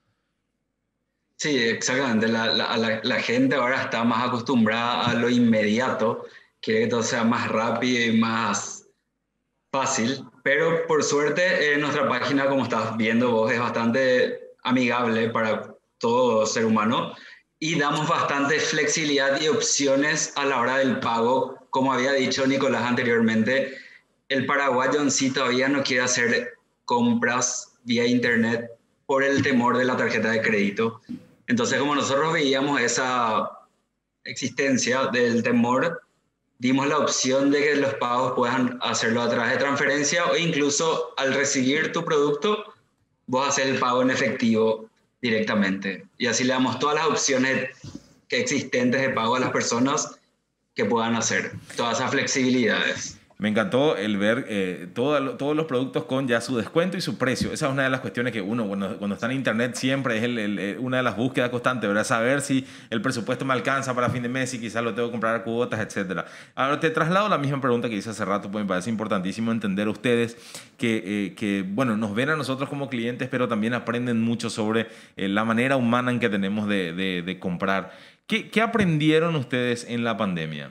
Sí, exactamente. La, la, la, la gente ahora está más acostumbrada a lo inmediato, quiere que todo sea más rápido y más... fácil, pero por suerte eh, nuestra página, como estás viendo vos, es bastante amigable para todo ser humano y damos bastante flexibilidad y opciones a la hora del pago. Como había dicho Nicolás anteriormente, el paraguayo en sí todavía no quiere hacer compras vía internet por el temor de la tarjeta de crédito. Entonces, como nosotros veíamos esa existencia del temor, dimos la opción de que los pagos puedan hacerlo a través de transferencia o incluso al recibir tu producto, vos hacer el pago en efectivo directamente. Y así le damos todas las opciones que existentes de pago a las personas que puedan hacer, todas esas flexibilidades. Me encantó el ver eh, todo, todos los productos con ya su descuento y su precio. Esa es una de las cuestiones que uno cuando, cuando está en internet siempre es el, el, una de las búsquedas constantes, ¿verdad? Saber si el presupuesto me alcanza para fin de mes y quizás lo tengo que comprar a cuotas, etcétera. Ahora te traslado la misma pregunta que hice hace rato, pues me parece importantísimo entender a ustedes que, eh, que, bueno, nos ven a nosotros como clientes, pero también aprenden mucho sobre eh, la manera humana en que tenemos de, de, de comprar. ¿Qué, ¿Qué aprendieron ustedes en la pandemia?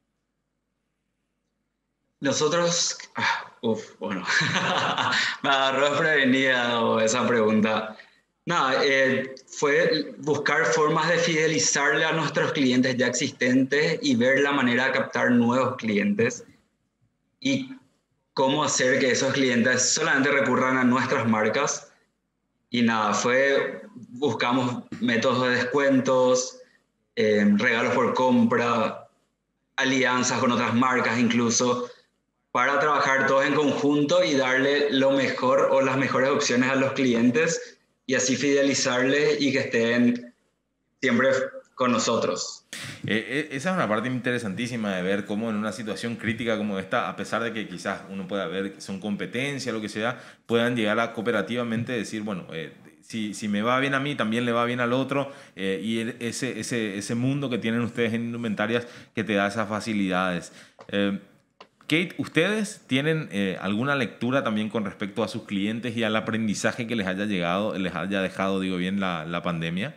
Nosotros, ah, uf, bueno, me agarró desprevenida esa pregunta. Nada, eh, fue buscar formas de fidelizarle a nuestros clientes ya existentes y ver la manera de captar nuevos clientes y cómo hacer que esos clientes solamente recurran a nuestras marcas. Y nada, fue, buscamos métodos de descuentos, eh, regalos por compra, alianzas con otras marcas incluso, para trabajar todos en conjunto y darle lo mejor o las mejores opciones a los clientes y así fidelizarles y que estén siempre con nosotros. Eh, esa es una parte interesantísima de ver cómo en una situación crítica como esta, a pesar de que quizás uno pueda ver que son competencia, lo que sea, puedan llegar a cooperativamente decir, bueno, eh, si, si me va bien a mí, también le va bien al otro, eh, y ese, ese, ese mundo que tienen ustedes en indumentarias que te da esas facilidades. Eh, Kate, ¿ustedes tienen eh, alguna lectura también con respecto a sus clientes y al aprendizaje que les haya llegado, les haya dejado, digo bien, la, la pandemia?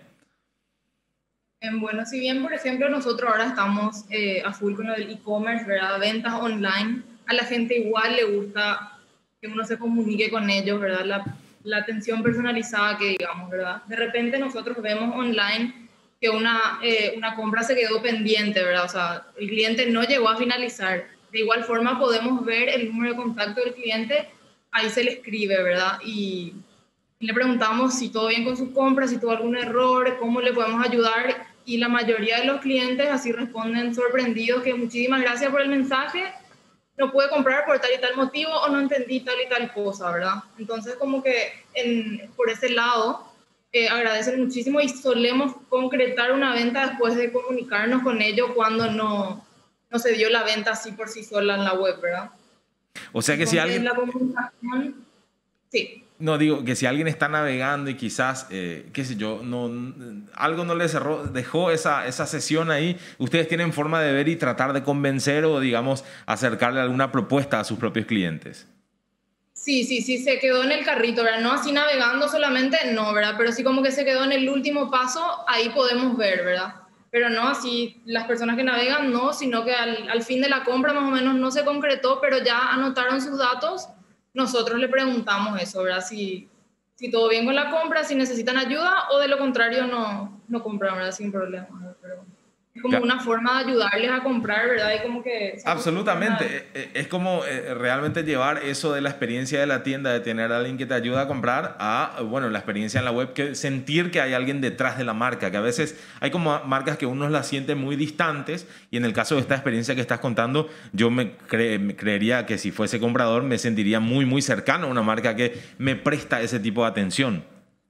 Bueno, si bien, por ejemplo, nosotros ahora estamos eh, a full con el e-commerce, ¿verdad? Ventas online, a la gente igual le gusta que uno se comunique con ellos, ¿verdad? La, la atención personalizada que digamos, ¿verdad? De repente nosotros vemos online que una, eh, una compra se quedó pendiente, ¿verdad? O sea, el cliente no llegó a finalizar. De igual forma podemos ver el número de contacto del cliente, ahí se le escribe, ¿verdad? Y le preguntamos si todo bien con sus compras, si tuvo algún error, cómo le podemos ayudar. Y la mayoría de los clientes así responden sorprendidos que muchísimas gracias por el mensaje, no pude comprar por tal y tal motivo o no entendí tal y tal cosa, ¿verdad? Entonces como que en, por ese lado eh, agradecen muchísimo y solemos concretar una venta después de comunicarnos con ellos cuando no... no se dio la venta así por sí sola en la web, ¿verdad? O sea que Entonces, si alguien... la comunicación, sí. No, digo que si alguien está navegando y quizás, eh, qué sé yo, no, algo no le cerró, dejó esa, esa sesión ahí, ¿ustedes tienen forma de ver y tratar de convencer o, digamos, acercarle alguna propuesta a sus propios clientes? Sí, sí, sí, se quedó en el carrito, ¿verdad? No así navegando solamente, no, ¿verdad? Pero sí como que se quedó en el último paso, ahí podemos ver, ¿verdad? Pero no así, las personas que navegan no, sino que al, al fin de la compra más o menos no se concretó, pero ya anotaron sus datos, nosotros le preguntamos eso, ¿verdad? Si, si todo bien con la compra, si necesitan ayuda o de lo contrario no, no compran, ¿verdad? Sin problema, ¿verdad? Pero es como una forma de ayudarles a comprar, ¿verdad? Y como que absolutamente, es como realmente llevar eso de la experiencia de la tienda, de tener a alguien que te ayuda a comprar, a, bueno, la experiencia en la web, que sentir que hay alguien detrás de la marca, que a veces hay como marcas que uno las siente muy distantes, y en el caso de esta experiencia que estás contando, yo me, cre me creería que si fuese comprador me sentiría muy, muy cercano a una marca que me presta ese tipo de atención.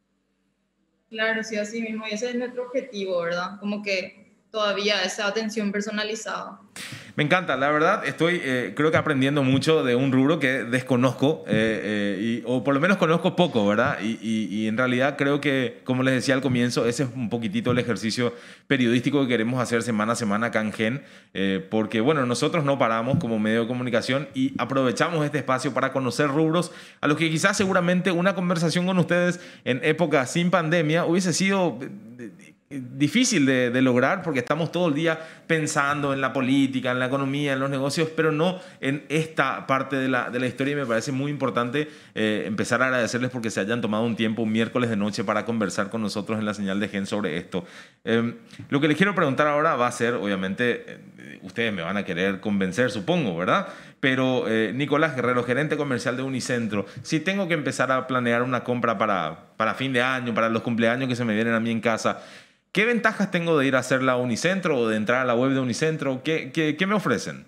Claro, sí, así mismo, y ese es nuestro objetivo, ¿verdad? Como que todavía esa atención personalizada. Me encanta, la verdad estoy eh, creo que aprendiendo mucho de un rubro que desconozco, eh, eh, y, o por lo menos conozco poco, ¿verdad? Y, y, y en realidad creo que, como les decía al comienzo, ese es un poquitito el ejercicio periodístico que queremos hacer semana a semana acá en Gen, eh, porque bueno, nosotros no paramos como medio de comunicación y aprovechamos este espacio para conocer rubros a los que quizás seguramente una conversación con ustedes en época sin pandemia hubiese sido difícil de, de lograr porque estamos todo el día pensando en la política, en la economía, en los negocios, pero no en esta parte de la, de la historia, y me parece muy importante eh, empezar a agradecerles porque se hayan tomado un tiempo un miércoles de noche para conversar con nosotros en la señal de Gen sobre esto. Eh, lo que les quiero preguntar ahora va a ser, obviamente, eh, ustedes me van a querer convencer, supongo, ¿verdad? Pero eh, Nicolás Guerrero, gerente comercial de Unicentro, si tengo que empezar a planear una compra para, para fin de año, para los cumpleaños que se me vienen a mí en casa, ¿qué ventajas tengo de ir a hacerla a Unicentro o de entrar a la web de Unicentro? ¿Qué, qué, qué me ofrecen?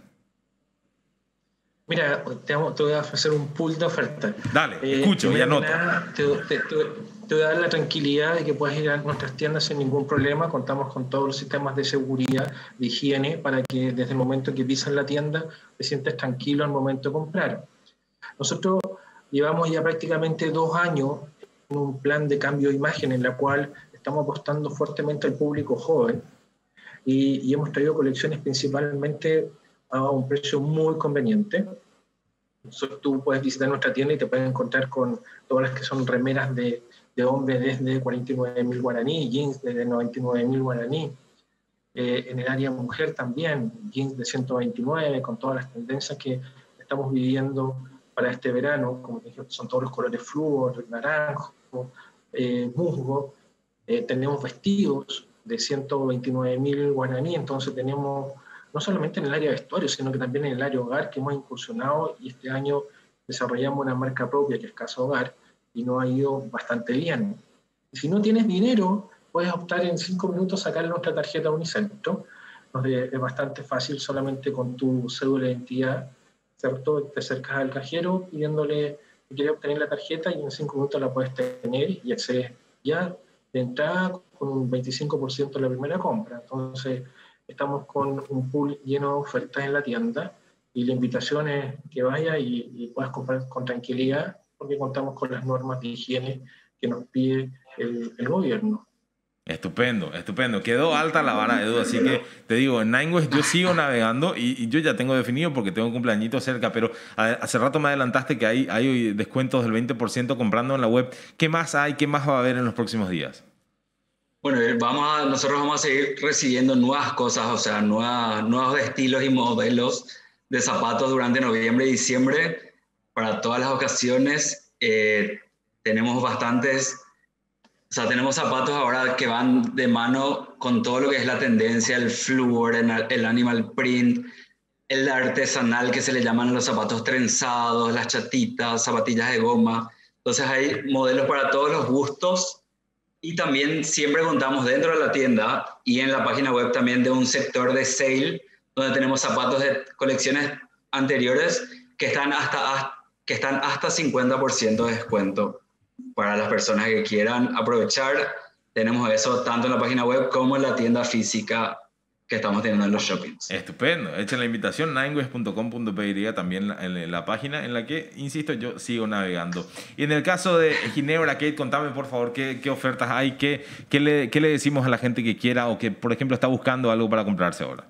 Mira, te, te voy a ofrecer un pool de ofertas. Dale, eh, escucho y anoto. Te, te, te, te voy a dar la tranquilidad de que puedes ir a nuestras tiendas sin ningún problema. Contamos con todos los sistemas de seguridad, de higiene, para que desde el momento que pisas la tienda te sientes tranquilo al momento de comprar. Nosotros llevamos ya prácticamente dos años en un plan de cambio de imagen en la cual estamos apostando fuertemente al público joven y, y hemos traído colecciones principalmente a un precio muy conveniente. Entonces, tú puedes visitar nuestra tienda y te puedes encontrar con todas las que son remeras de, de hombre desde cuarenta y nueve mil guaraní, jeans desde noventa y nueve mil guaraní. Eh, en el área mujer también, jeans de ciento veintinueve, con todas las tendencias que estamos viviendo para este verano, como dije, son todos los colores flúor, naranjo, eh, musgo. Eh, tenemos vestidos de ciento veintinueve mil guaraní, entonces tenemos no solamente en el área de vestuario, sino que también en el área hogar, que hemos incursionado y este año desarrollamos una marca propia que es Casa Hogar y nos ha ido bastante bien. Y si no tienes dinero, puedes optar en cinco minutos sacar nuestra tarjeta Unicentro. Es bastante fácil, solamente con tu cédula de identidad, ¿cierto? Te acercas al cajero pidiéndole que quieres obtener la tarjeta y en cinco minutos la puedes tener y accedes ya de entrada con un veinticinco por ciento de la primera compra. Entonces, estamos con un pool lleno de ofertas en la tienda y la invitación es que vayas y, y puedas comprar con tranquilidad porque contamos con las normas de higiene que nos pide el, el gobierno. Estupendo, estupendo. Quedó alta la vara, Edu, así que te digo, en Ninewest yo sigo navegando y, y yo ya tengo definido porque tengo un cumpleañito cerca, pero hace rato me adelantaste que hay, hay descuentos del veinte por ciento comprando en la web. ¿Qué más hay? ¿Qué más va a haber en los próximos días? Bueno, vamos a, nosotros vamos a seguir recibiendo nuevas cosas, o sea, nuevas, nuevos estilos y modelos de zapatos durante noviembre y diciembre para todas las ocasiones. Eh, tenemos bastantes, o sea, tenemos zapatos ahora que van de mano con todo lo que es la tendencia, el flúor, el animal print, el artesanal que se le llaman los zapatos trenzados, las chatitas, zapatillas de goma. Entonces hay modelos para todos los gustos. Y también siempre contamos dentro de la tienda y en la página web también de un sector de sale, donde tenemos zapatos de colecciones anteriores que están hasta, que están hasta cincuenta por ciento de descuento para las personas que quieran aprovechar. Tenemos eso tanto en la página web como en la tienda física que estamos teniendo en los shoppings. Estupendo. Echen la invitación, ninewest punto com punto p y también en la página en la que, insisto, yo sigo navegando. Y en el caso de Ginebra, Kate, contame por favor qué, qué ofertas hay, qué, qué, le, qué le decimos a la gente que quiera o que, por ejemplo, está buscando algo para comprarse ahora.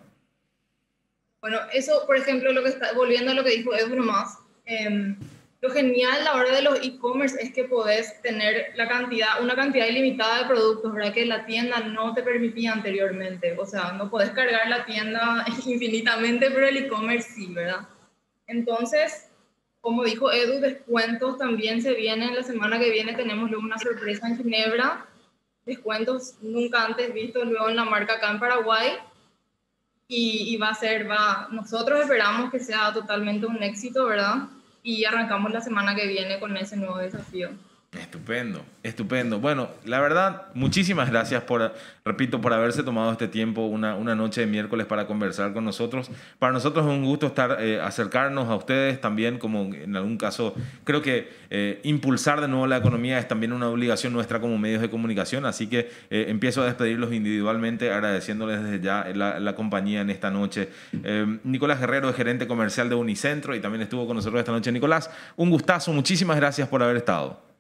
Bueno, eso, por ejemplo, lo que está, volviendo a lo que dijo Edu nomás, eh, lo genial a la hora de los e-commerce es que podés tener la cantidad, una cantidad ilimitada de productos, ¿verdad? Que la tienda no te permitía anteriormente. O sea, no podés cargar la tienda infinitamente, pero el e-commerce sí, ¿verdad? Entonces, como dijo Edu, descuentos también se vienen. La semana que viene tenemos luego una sorpresa en Ginebra. Descuentos nunca antes vistos luego en la marca acá en Paraguay. Y, y va a ser, va, nosotros esperamos que sea totalmente un éxito, ¿verdad? Y arrancamos la semana que viene con ese nuevo desafío. Estupendo, estupendo. Bueno, la verdad, muchísimas gracias por, repito, por haberse tomado este tiempo, una, una noche de miércoles para conversar con nosotros. Para nosotros es un gusto estar, eh, acercarnos a ustedes también, como en algún caso, creo que eh, impulsar de nuevo la economía es también una obligación nuestra como medios de comunicación, así que eh, empiezo a despedirlos individualmente, agradeciéndoles desde ya la, la compañía en esta noche. Eh, Nicolás Guerrero, gerente comercial de Unicentro, y también estuvo con nosotros esta noche. Nicolás, un gustazo, muchísimas gracias por haber estado.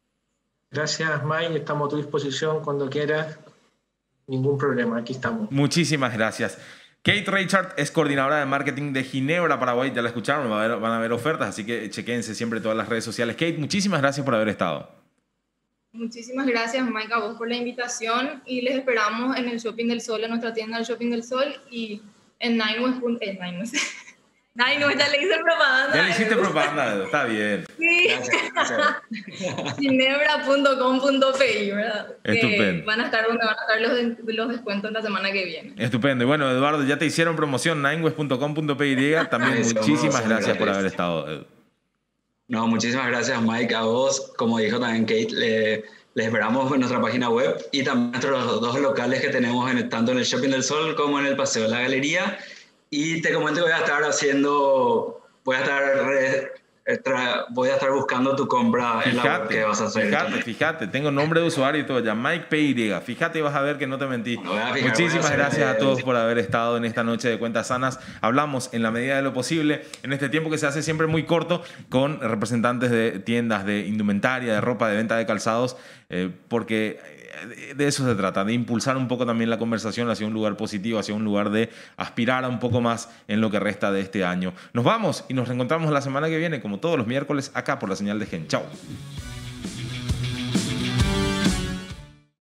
Gracias, Mike. Estamos a tu disposición cuando quieras. Ningún problema, aquí estamos. Muchísimas gracias. Kate Reichard es coordinadora de marketing de Ginebra, Paraguay. Ya la escucharon, van a ver, van a ver ofertas, así que chequense siempre todas las redes sociales. Kate, muchísimas gracias por haber estado. Muchísimas gracias, Mike, a vos por la invitación y les esperamos en el Shopping del Sol, en nuestra tienda del Shopping del Sol y en Ninewest. Eh, Ninewest. Ninewest, ya le hice propaganda. Ya le hiciste propaganda, está bien. Sí. Ginebra punto com punto pe, ¿verdad? Estupendo. Que van a estar donde van a estar los, los descuentos la semana que viene. Estupendo. Y bueno, Eduardo, ya te hicieron promoción, ninewest punto com punto pe. También Eso, muchísimas no, gracias por gracias. haber estado, Edu. No, muchísimas gracias, Mike, a vos. Como dijo también Kate, le, les esperamos en nuestra página web y también nuestros dos locales que tenemos en, tanto en el Shopping del Sol como en el Paseo de la Galería. Y te comento que voy a estar haciendo, voy a estar, re, tra, voy a estar buscando tu compra en la web que vas a hacer. Fíjate, fíjate, tengo nombre de usuario y todo ya, Mike P Y. Fíjate, vas a ver que no te mentí. Bueno, voy a fijar, Muchísimas voy a gracias a todos el... por haber estado en esta noche de Cuentas Sanas. Hablamos en la medida de lo posible, en este tiempo que se hace siempre muy corto, con representantes de tiendas de indumentaria, de ropa, de venta de calzados, eh, porque de eso se trata, de impulsar un poco también la conversación hacia un lugar positivo, hacia un lugar de aspirar a un poco más en lo que resta de este año. Nos vamos y nos reencontramos la semana que viene, como todos los miércoles, acá por la señal de Gen. Chao.